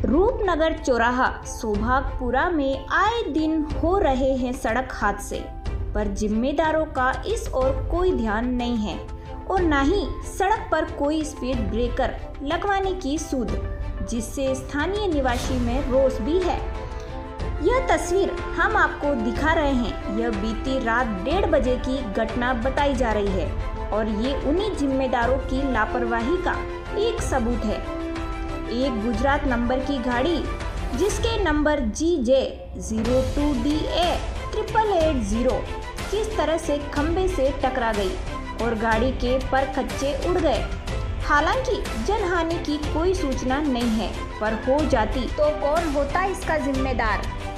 रूपनगर चौराहा सौभागपुरा में आए दिन हो रहे हैं सड़क हादसे, पर जिम्मेदारों का इस ओर कोई ध्यान नहीं है और न ही सड़क पर कोई स्पीड ब्रेकर लगवाने की सूझ, जिससे स्थानीय निवासी में रोष भी है। यह तस्वीर हम आपको दिखा रहे हैं। यह बीती रात 1:30 बजे की घटना बताई जा रही है और ये उन्हीं जिम्मेदारों की लापरवाही का एक सबूत है। एक गुजरात नंबर की गाड़ी जिसके नंबर GJ02DA 8880 किस तरह से खंबे से टकरा गई और गाड़ी के परखच्चे उड़ गए। हालांकि जनहानि की कोई सूचना नहीं है, पर हो जाती तो कौन होता इसका जिम्मेदार।